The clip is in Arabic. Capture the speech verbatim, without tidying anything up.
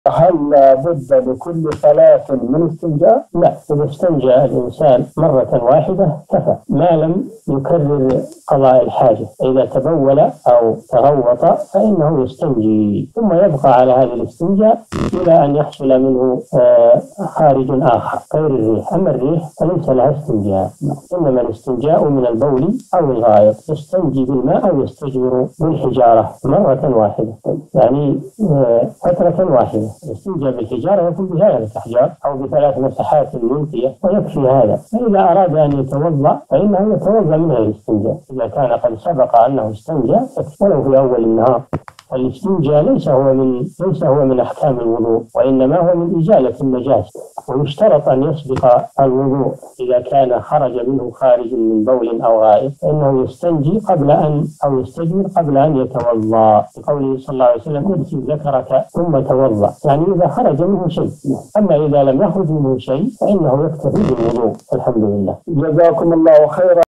هل لابد لكل صلاة من استنجاء؟ لا، إذا استنجى الإنسان مرة واحدة كفى، ما لم يكرر قضاء الحاجة. إذا تبول أو تروط فإنه يستنجي، ثم يبقى على هذا الاستنجاء إلى أن يحصل منه خارج آخر غير الريح. أما الريح فليس لها استنجاء، إنما الاستنجاء من البول أو الغائط، يستنجي بالماء أو يستجمر بالحجارة مرة واحدة، يعني فترة واحدة. الاستنجاء بالحجارة يكون بثلاثة أحجار أو بثلاث مساحات منتية ويكفي هذا. فإذا أراد أن يتوضأ فإنه يتوضأ من غير الاستنجاء إذا كان قد سبق أنه استنجى ولو في أول النهار. الاستنجاء ليس هو من ليس هو من أحكام الوضوء، وإنما هو من إزالة النجاسة، ويشترط أن يسبق الوضوء إذا كان خرج منه خارج من بول أو غائط، فإنه يستنجي قبل أن أو يستجمر قبل أن يتوضأ، بقوله صلى الله عليه وسلم: اغسل ذكرك ثم توضأ، يعني إذا خرج منه شيء. أما إذا لم يخرج منه شيء فإنه يكتفي بالوضوء. الحمد لله. جزاكم الله خيرا.